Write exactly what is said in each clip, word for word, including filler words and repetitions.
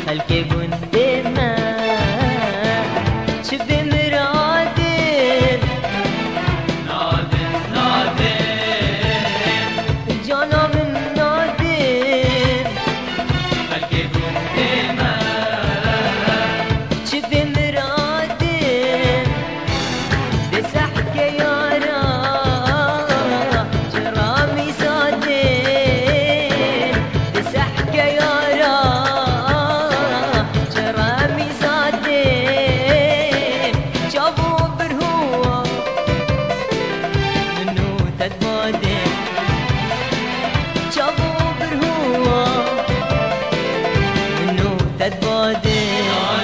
خلقي قدامه شبه مرادر نادر نادر جانا من نادر خلقي قدامه شبه مرادر بسحك يارا جرامي صادر بسحك يارا جرامي صادر جابو برهوة منو تتبادر جابو برهوة منو تتبادر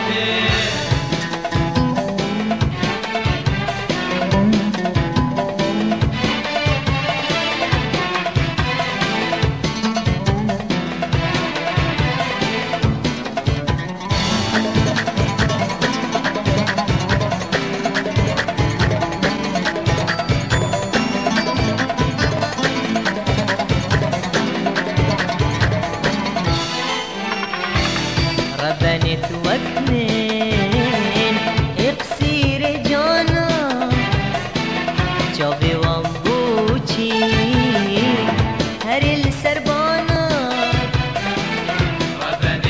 ربنت وكنين اقصير جانا جابي وامبوشي هر السربانا ربنت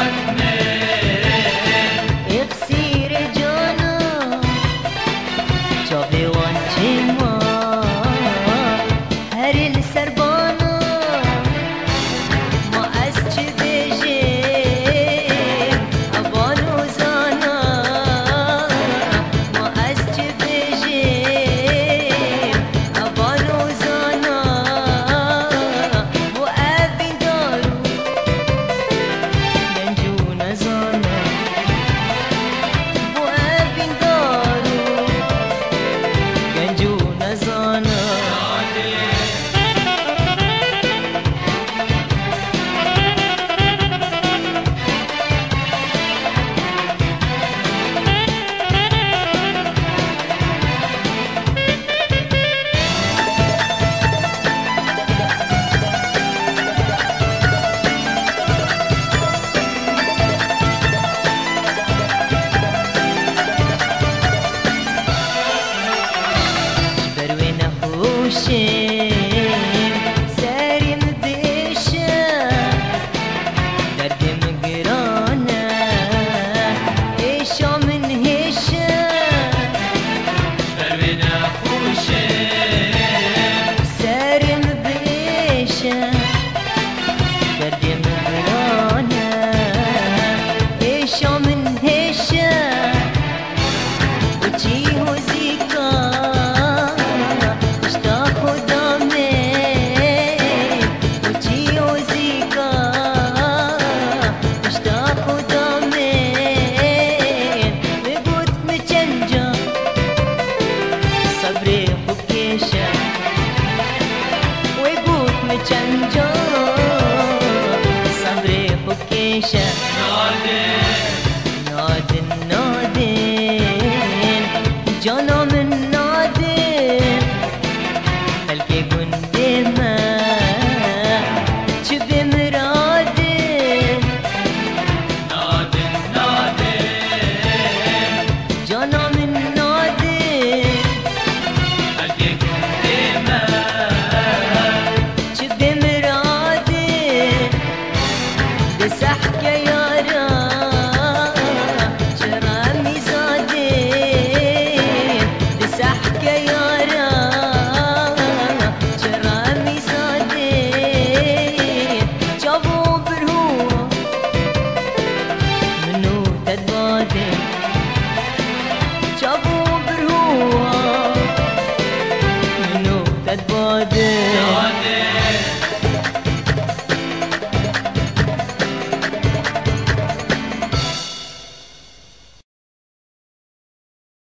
وكنين اقصير جانا جابي وانشما هر السربانا ما أسجد شيم ساري مبيشة درد مقرانة إيشا من هيشة دروينا خوشيم ساري مبيشة درد مقرانة إيشا من هيشة وجي وزيكا چنجا صبري بكيشة نادن نادن جانا من نادن خلقي قدامه شبه مرادن نادن نادن جانا من نادن خلقي قدامه بسحك يارا جرامي صادر بسحك يارا جرامي صادر جابو برهوة منو تتبادر